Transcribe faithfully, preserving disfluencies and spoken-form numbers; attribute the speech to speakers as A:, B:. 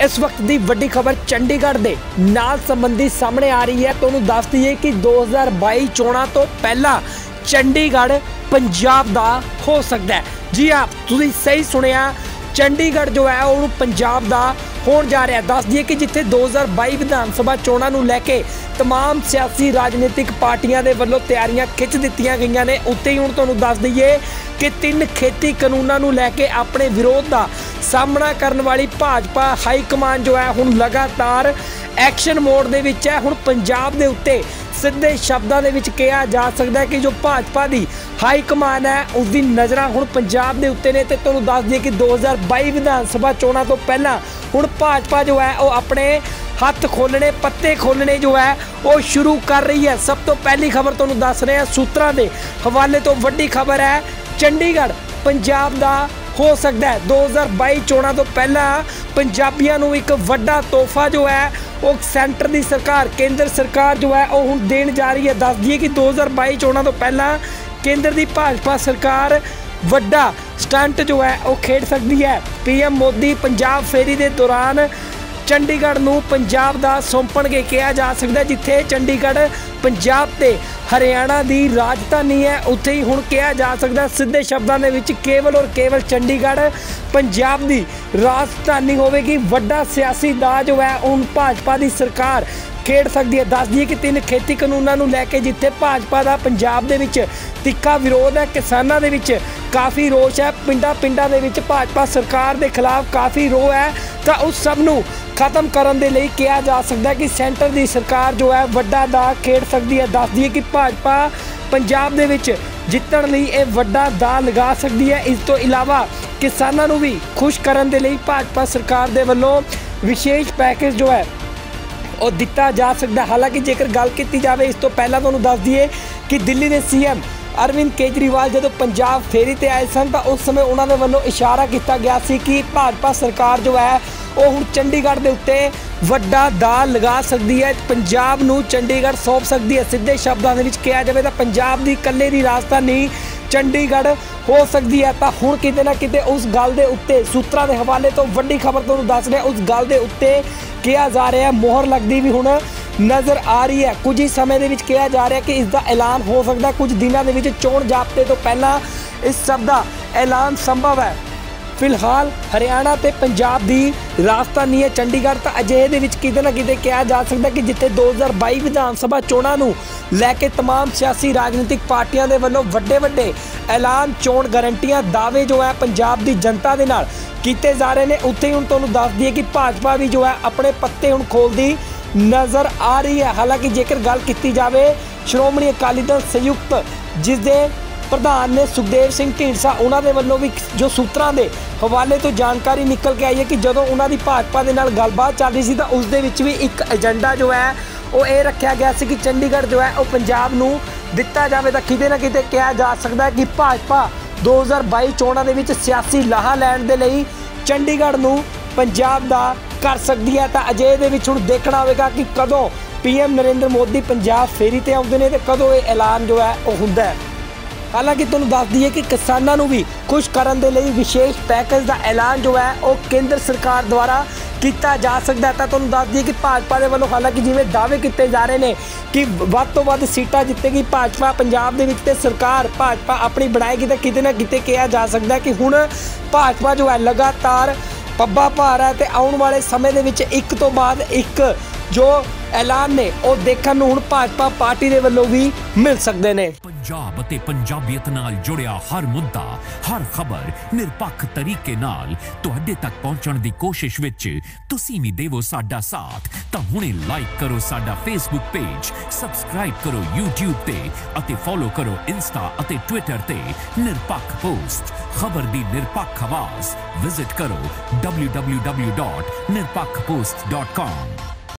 A: इस वक्त की वड्डी खबर चंडीगढ़ के नाल संबंधी सामने आ रही है। तो उन्होंने दस दईए कि दो हज़ार बाई चोणां तो पहला चंडीगढ़ पंजाब का हो सकता है। जी हाँ, तुसीं सही सुनिया, चंडीगढ़ जो है वो पंजाब का होने जा रहा है। दस दिए कि जिथे दो हज़ार बाई विधान सभा चोणां नूं लैके तमाम सियासी राजनीतिक पार्टियां दे वल्लों तैयारियां खिंच दित्तियां गईयां ने, उत्ते ही हुण तुहानूं दस दईए कि तीन खेती कानूनां नूं लैके अपने विरोध का सामना करने वाली भाजपा हाईकमान जो है हुण लगातार एक्शन मोड दे विच है। हुण पंजाब दे उत्ते सीधे शब्दों के विच कहा जा सकता है कि जो भाजपा की हाईकमान है उसकी नज़रां हुण पंजाब के उत्ते ने। तो तुहानूं दस दईए कि दो हज़ार बाई विधान सभा चोणां तो पहला हुण भाजपा जो है वो अपने हत्थ खोलने पत्ते खोलने जो है वो शुरू कर रही है। सब तो पहली खबर तुहानूं दस रहे हैं सूत्रां के हवाले तो, वड्डी खबर है चंडीगढ़ पंजाब का हो सकता है। दो हज़ार बाई चोणां तो पहला पंजाबियों नूं एक वड्डा तोहफा जो है वो सेंटर की सरकार केंद्र सरकार जो है वो हुण देण जा रही है। दस दिए कि दो हज़ार बाई चोणां तो पहला केंद्र की भाजपा सरकार वड्डा स्टंट जो है वो खेड सकती है। पी एम मोदी पंजाब फेरी के दौरान चंडीगढ़ नूं पंजाब दा सौंपणगे कहा जा सकता है। जिथे चंडीगढ़ पंजाब ते हरियाणा की राजधानी है, उत्थे ही हुण कहा जा सकता है सीधे शब्दों के विच केवल और केवल चंडीगढ़ पंजाब की राजधानी होवेगी। वड्डा सियासी दा जो है उन भाजपा की सरकार खेड सकती है। दस दिए कि तीन खेती कानूनों नूं लैके जिथे भाजपा का पंजाब दे विच तिक्खा विरोध है, किसानों दे विच काफ़ी रोष है, पिंडा पिंडा दे विच भाजपा सरकार के खिलाफ काफ़ी रोह है, तो उस सब नूं खत्म करने के लिए कहा जा सकता है कि सेंटर की सरकार जो है वड्डा दा खेड सकती है। दस दिए कि भाजपा पंजाब दे विच जितण लई ये वड्डा दा लगा सकती है। इस तो इलावा किसानों नूं भी खुश करने के लिए भाजपा सरकार दे वल्लों विशेष पैकेज जो है और दिता जा सकता है। हालांकि जेकर गल की जाए इस तो पहला तुहानूं दस दिए कि दिल्ली के सी एम अरविंद केजरीवाल जो पंजाब फेरी ते आए सन, तो उस समय उन्होंने वालों इशारा किया गया सी कि भाजपा सरकार जो है वो हुण चंडीगढ़ के उत्ते वड्डा दा लगा सकती है, पंजाब नूं चंडीगढ़ सौंप सकती है। सीधे शब्दों के कहा जाए तो पंजाब की कल्ले की राजधानी चंडीगढ़ हो सकती है। तो हुण किते ना किते उस गल के उत्ते सूत्रां के हवाले तो वड्डी खबर तुहानूं दस रहे, उस गल के उत्ते कहा जा रहा है मोहर लगती भी हुण नज़र आ रही है। कुछ ही समय के विच कहा जा रहा है कि इसका ऐलान हो सकता है कुछ दिनों के चोण जाब्ते तो पहला इस सब का ऐलान संभव है। फिलहाल हरियाणा ते पंजाब की राजधानी है चंडीगढ़, तो अजिहे दे विच किते ना किते कहा जा सकता है कि जिथे दो हज़ार बाई विधान सभा चोणां नूं लैके तमाम सियासी राजनीतिक पार्टियां दे वल्लों वड्डे वड्डे ऐलान चोण गारंटियां दावे जो है पंजाब की जनता दे नाल कीते जा रहे हैं। उत्थे ही हुण तुहानूं दस दईए कि भाजपा भी जो है अपने पत्ते हुण खोलदी नज़र आ रही है। हालांकि जेकर गल की जाए श्रोमणी अकाली दल संयुक्त जिसके प्रधान ने सुखदेव सिंह ढींडसा, उन्होंने वालों भी जो सूत्रां के हवाले तो जानकारी निकल के आई है कि जदों उन्होंने भाजपा के नाल गलबात चल रही थी तो उस दे विच भी एक एजेंडा जो है वो ये रखा गया सी कि चंडीगढ़ जो है वो पंजाब नूं दिता जाए। तो किते ना किते कहा जा सकता है कि भाजपा दो हज़ार बाई चोणां दे विच सियासी लाहा लैण दे लई चंडीगढ़ नूं पंजाब दा कर सकती है। तो अजे दे विच हुण देखना होवेगा कि कदों पी एम नरेंद्र मोदी पंजाब फेरी ते आउंदे ने ते कदों ये ऐलान जो है वो हुंदा है। हालांकि तुहानूं दस दईए कि किसानों नूं भी खुश करने के लिए विशेष पैकेज का ऐलान जो है वो केंद्र सरकार द्वारा किया जा सकता है। तो तुहानूं दस दईए कि भाजपा के वालों हालांकि जिवें दावे किए जा रहे हैं कि वध तो वध सीटां जितेगी भाजपा पंजाब दे विच ते सरकार भाजपा अपनी बनाएगी, तो किते ना किते कहा जा सकता है कि हुण भाजपा जो है लगातार पब्बा पा रहा है। तो आने वाले समय दे विच एक तो बाद एक जो ऐलान ने वो देखने नूं हुण भाजपा पार्टी के वल्लों भी मिल सकते हैं।
B: पंजाब ते पंजाबियत नाल जुड़िया हर मुद्दा हर खबर निरपक्ष तरीके नाल तुहाडे तक पहुंचण दी कोशिश विच तुसीं भी देवो साडा साथ। तां हुणे लाइक करो साडा फेसबुक पेज, सबसक्राइब करो यूट्यूब ते अते फॉलो करो इंस्टा अते ट्विटर ते निरपक्ष पोस्ट। खबर दी निरपक्ष आवाज़ विजिट करो W W W dot Nirpakh post dot com.